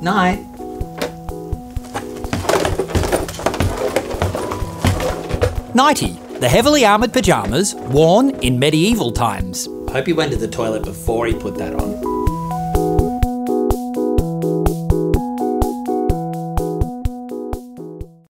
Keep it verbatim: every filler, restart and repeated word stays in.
Night. Nighty, the heavily armoured pyjamas worn in medieval times. I hope he went to the toilet before he put that on.